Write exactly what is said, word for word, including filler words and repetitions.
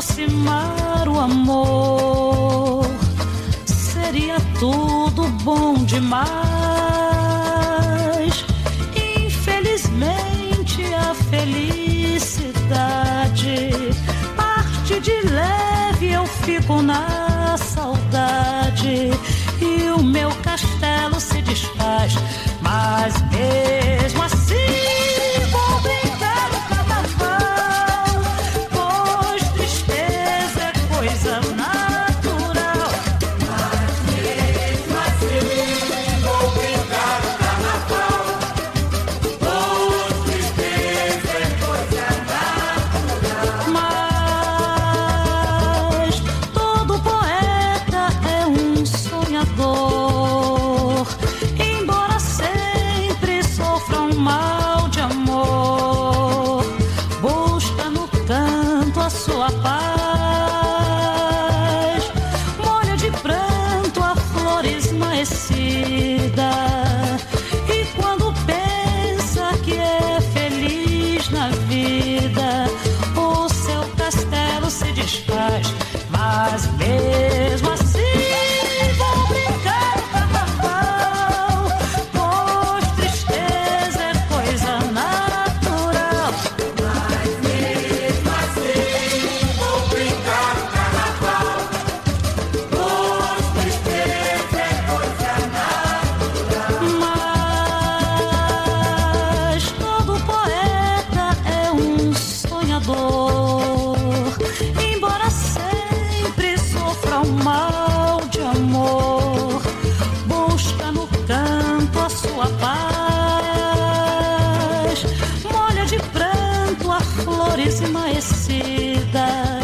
aproximar o amor. Seria tudo bom demais. Infelizmente a felicidade parte de leve, eu fico na saudade e o meu castelo se desfaz. Mas mesmo assim vou brincar no carnaval, pois tristeza é coisa natural. Mas mesmo assim vou brincar no carnaval, pois tristeza é coisa natural. Mas todo poeta é um sonhador, embora sempre sofra um mal de amor. Busca no canto a sua paz, molha de pranto a flor esmaecida, e quando pensa que é feliz na vida, o seu castelo se desfaz. Mas mesmo assim vou brincar no carnaval, pois tristeza é coisa natural. Mas mesmo assim vou brincar no carnaval, pois tristeza é coisa natural. Mas todo poeta é um sonhador, embora sempre sofra um mal de amor. Busca no canto a sua paz, molha de pranto a flor esmaecida,